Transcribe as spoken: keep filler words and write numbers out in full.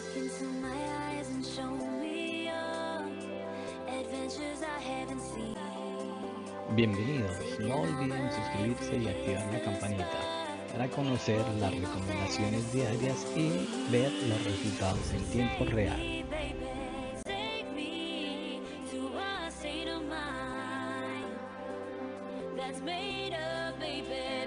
into my eyes and show me your adventures I haven't seen. Bienvenidos, no olviden suscribirse y activar la campanita para conocer las recomendaciones diarias y ver los resultados en tiempo real. Take me to a state of mind that's made of, baby.